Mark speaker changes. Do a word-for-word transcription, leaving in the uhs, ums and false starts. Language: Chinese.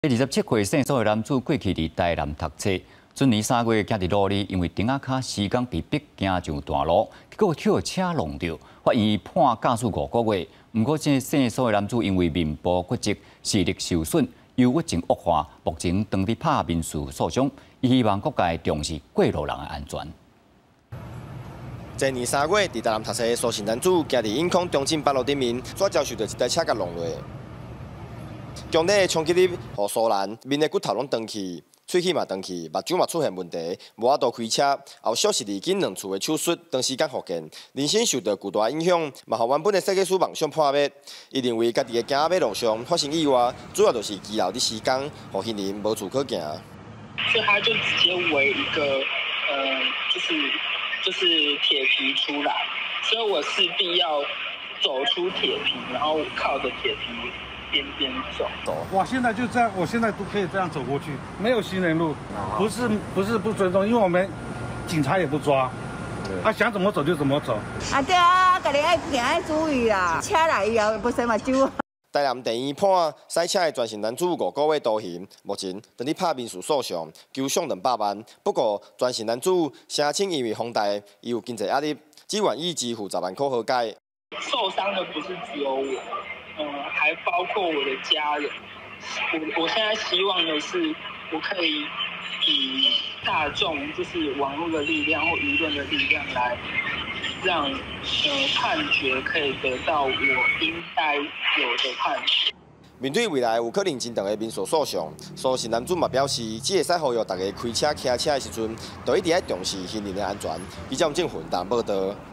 Speaker 1: 二十七岁姓苏的男子过去伫台南读册，今年三月行伫路里，因为顶仔卡时间被逼行上大路，结果跳车弄着，法院判驾驶五个月。不过，这姓苏的男子因为面部骨折、视力受损、忧郁症恶化，目前当伫拍民事诉讼。伊希望各界重视过路人的安全。
Speaker 2: 前年三月，伫台南读册的苏姓男子行伫永康中正北路顶面，却遭受到一台车甲弄落。 强烈的冲击力，互苏兰面的骨头拢断去，喙齿嘛断去，目睭嘛出现问题，无法度开车。后续是二经两次的手术，长时间复健，人生受到巨大影响，嘛互原本的设计师梦想破灭。伊认为家己的行马路上发生意外，主要就是肌肉的时间，互行人无处可行。
Speaker 3: 所以他就直接围一个，呃，就是就是铁皮出来，所以我势必要走出铁皮，然后靠着铁皮。 边边走，
Speaker 4: 我现在就这样，我现在都可以这样走过去，没有行人路，不是不是不尊重，因为我们警察也不抓，他想怎么走就怎么走。
Speaker 5: 啊对啊，家己爱行爱注意啦，车来以后不使嘛揪。
Speaker 2: 台南地院判赛车的专线男子五个月徒刑，目前正伫拍民事诉讼，求偿两百万。不过专线男子声称因为房贷，伊有经济压力，只愿意支付十万块和解。
Speaker 3: 受伤的不是只有我。 嗯，还包括我的家人。我我现在希望的是，我可以以大众，就是网络的力量或舆论的力量来让呃判决可以得到我应该有的判决。
Speaker 2: 面对未来有可能真长的民事诉讼，苏姓男子嘛表示，只会使呼吁大家开车、骑车的时阵，都一定要重视行人的安全。以上政府台报道。